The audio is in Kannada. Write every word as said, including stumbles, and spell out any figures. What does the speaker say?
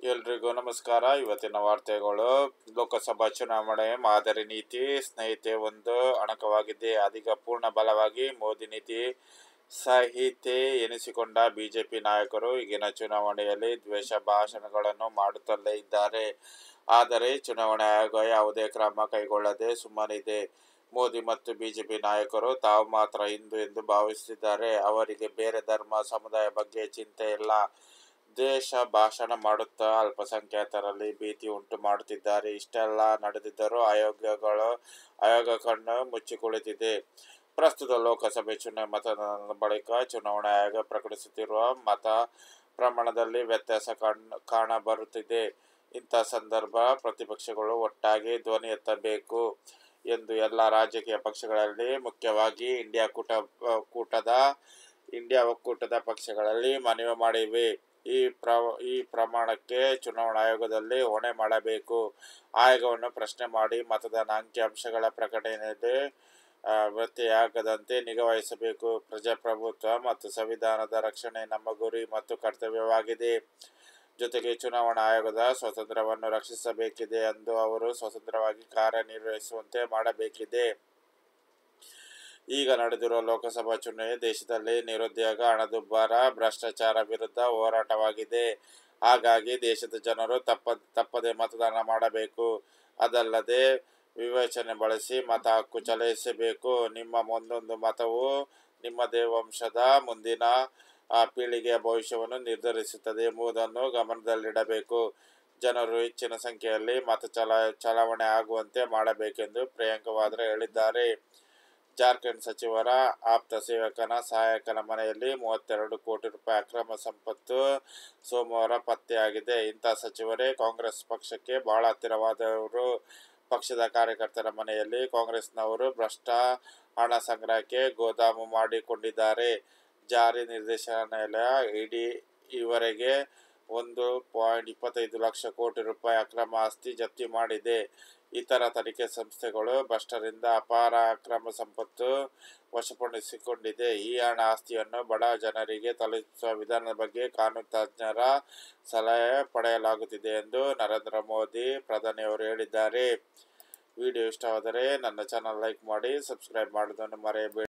ಎಲ್ರಿಗೂ ನಮಸ್ಕಾರ. ಇವತ್ತಿನ ವಾರ್ತೆಗಳು. ಲೋಕಸಭಾ ಚುನಾವಣೆ ಮಾದರಿ ನೀತಿ ಸಂಹಿತೆ ಒಂದು ಅಣಕವಾಗಿದೆ. ಅದೀಗ ಪೂರ್ಣ ಬಲವಾಗಿ ಮೋದಿ ನೀತಿ ಸಂಹಿತೆ ಎನಿಸಿಕೊಂಡ ಬಿಜೆಪಿ ನಾಯಕರು ಈಗಿನ ಚುನಾವಣೆಯಲ್ಲಿ ದ್ವೇಷ ಭಾಷಣಗಳನ್ನು ಮಾಡುತ್ತಲೇ ಇದ್ದಾರೆ. ಆದರೆ ಚುನಾವಣಾ ಆಯೋಗ ಯಾವುದೇ ಕ್ರಮ ಕೈಗೊಳ್ಳದೆ ಸುಮ್ಮನಿದೆ. ಮೋದಿ ಮತ್ತು ಬಿಜೆಪಿ ನಾಯಕರು ತಾವು ಮಾತ್ರ ಹಿಂದೂ ಎಂದು ಭಾವಿಸುತ್ತಿದ್ದಾರೆ. ಅವರಿಗೆ ಬೇರೆ ಧರ್ಮ ಸಮುದಾಯ ಬಗ್ಗೆ ಚಿಂತೆ ಇಲ್ಲ. ದ್ವೇಷ ಭಾಷಣ ಮಾಡುತ್ತಾ ಅಲ್ಪಸಂಖ್ಯಾತರಲ್ಲಿ ಭೀತಿ ಉಂಟು ಮಾಡುತ್ತಿದ್ದಾರೆ. ಇಷ್ಟೆಲ್ಲ ನಡೆದಿದ್ದರೂ ಆಯೋಗಗಳು ಆಯೋಗ ಕಣ್ಣು ಮುಚ್ಚಿ ಕುಳಿತಿದೆ. ಪ್ರಸ್ತುತ ಲೋಕಸಭೆ ಚುನಾವಣೆ ಮತದಾನದ ಬಳಿಕ ಚುನಾವಣಾ ಆಯೋಗ ಪ್ರಕಟಿಸುತ್ತಿರುವ ಮತ ಪ್ರಮಾಣದಲ್ಲಿ ವ್ಯತ್ಯಾಸ ಕಾಣಬರುತ್ತಿದೆ. ಇಂಥ ಸಂದರ್ಭ ಪ್ರತಿಪಕ್ಷಗಳು ಒಟ್ಟಾಗಿ ಧ್ವನಿ ಎತ್ತಬೇಕು ಎಂದು ಎಲ್ಲ ರಾಜಕೀಯ ಪಕ್ಷಗಳಲ್ಲಿ, ಮುಖ್ಯವಾಗಿ ಇಂಡಿಯಾ ಕೂಟ ಕೂಟದ ಇಂಡಿಯಾ ಒಕ್ಕೂಟದ ಪಕ್ಷಗಳಲ್ಲಿ ಮನವಿ ಮಾಡಿವೆ. ಈ ಪ್ರ ಈ ಪ್ರಮಾಣಕ್ಕೆ ಚುನಾವಣಾ ಆಯೋಗದಲ್ಲಿ ಹೊಣೆ ಮಾಡಬೇಕು. ಆಯೋಗವನ್ನು ಪ್ರಶ್ನೆ ಮಾಡಿ ಮತದಾನ ಅಂಕಿಅಂಶಗಳ ಪ್ರಕಟಣೆಯಲ್ಲಿ ವ್ಯತ್ಯಯಾಗದಂತೆ ನಿಗಾವಹಿಸಬೇಕು. ಪ್ರಜಾಪ್ರಭುತ್ವ ಮತ್ತು ಸಂವಿಧಾನದ ರಕ್ಷಣೆ ನಮ್ಮ ಗುರಿ ಮತ್ತು ಕರ್ತವ್ಯವಾಗಿದೆ. ಜೊತೆಗೆ ಚುನಾವಣಾ ಆಯೋಗದ ಸ್ವಾತಂತ್ರ್ಯವನ್ನು ರಕ್ಷಿಸಬೇಕಿದೆ ಎಂದು ಅವರು ಸ್ವತಂತ್ರವಾಗಿ ಕಾರ್ಯನಿರ್ವಹಿಸುವಂತೆ ಮಾಡಬೇಕಿದೆ. ಈಗ ನಡೆದಿರುವ ಲೋಕಸಭಾ ಚುನಾವಣೆ ದೇಶದಲ್ಲಿ ನಿರುದ್ಯೋಗ, ಹಣದುಬ್ಬರ, ಭ್ರಷ್ಟಾಚಾರ ವಿರುದ್ಧ ಹೋರಾಟವಾಗಿದೆ. ಹಾಗಾಗಿ ದೇಶದ ಜನರು ತಪ್ಪ ತಪ್ಪದೆ ಮತದಾನ ಮಾಡಬೇಕು. ಅದಲ್ಲದೆ ವಿವೇಚನೆ ಬಳಸಿ ಮತ ಹಕ್ಕು ಚಲಾಯಿಸಬೇಕು. ನಿಮ್ಮ ಒಂದೊಂದು ಮತವು ನಿಮ್ಮದೇ ವಂಶದ ಮುಂದಿನ ಪೀಳಿಗೆಯ ಭವಿಷ್ಯವನ್ನು ನಿರ್ಧರಿಸುತ್ತದೆ ಎಂಬುದನ್ನು ಗಮನದಲ್ಲಿಡಬೇಕು. ಜನರು ಹೆಚ್ಚಿನ ಸಂಖ್ಯೆಯಲ್ಲಿ ಮತ ಚಲಾ ಚಲಾವಣೆ ಆಗುವಂತೆ ಮಾಡಬೇಕೆಂದು ಪ್ರಿಯಾಂಕಾ ವಾದ್ರಾ ಹೇಳಿದ್ದಾರೆ. ಜಾರ್ಖಂಡ್ ಸಚಿವರ ಆಪ್ತ ಸೇವಕನ ಸಹಾಯಕನ ಮನೆಯಲ್ಲಿ ಮೂವತ್ತೆರಡು ಕೋಟಿ ರೂಪಾಯಿ ಅಕ್ರಮ ಸಂಪತ್ತು ಸೋಮವಾರ ಪತ್ತೆಯಾಗಿದೆ. ಇಂಥ ಸಚಿವರೇ ಕಾಂಗ್ರೆಸ್ ಪಕ್ಷಕ್ಕೆ ಬಹಳ ಹತ್ತಿರವಾದವರು. ಪಕ್ಷದ ಕಾರ್ಯಕರ್ತರ ಮನೆಯಲ್ಲಿ ಕಾಂಗ್ರೆಸ್ನವರು ಭ್ರಷ್ಟ ಹಣ ಸಂಗ್ರಹಕ್ಕೆ ಗೋದಾಮು ಮಾಡಿಕೊಂಡಿದ್ದಾರೆ. ಜಾರಿ ನಿರ್ದೇಶನಾಲಯ ಇಡಿ ಈವರೆಗೆ ಒಂದು ಪಾಯಿಂಟ್ ಇಪ್ಪತ್ತೈದು ಲಕ್ಷ ಕೋಟಿ ರೂಪಾಯಿ ಅಕ್ರಮ ಆಸ್ತಿ ಜಪ್ತಿ ಮಾಡಿದೆ. ಇತರ ತನಿಖೆ ಸಂಸ್ಥೆಗಳು ಭ್ರಷ್ಟರಿಂದ ಅಪಾರ ಅಕ್ರಮ ಸಂಪತ್ತು ವಶಪಡಿಸಿಕೊಂಡಿದೆ. ಈ ಹಣ ಆಸ್ತಿಯನ್ನು ಬಡ ಜನರಿಗೆ ತಲುಪಿಸುವ ವಿಧಾನದ ಬಗ್ಗೆ ಕಾನೂನು ತಜ್ಞರ ಸಲಹೆ ಪಡೆಯಲಾಗುತ್ತಿದೆ ಎಂದು ನರೇಂದ್ರ ಮೋದಿ ಪ್ರಧಾನಿಯವರು ಹೇಳಿದ್ದಾರೆ. ವಿಡಿಯೋ ಇಷ್ಟವಾದರೆ ನನ್ನ ಚಾನಲ್ ಲೈಕ್ ಮಾಡಿ, ಸಬ್ಸ್ಕ್ರೈಬ್ ಮಾಡುವುದನ್ನು ಮರೆಯಬೇಡಿ.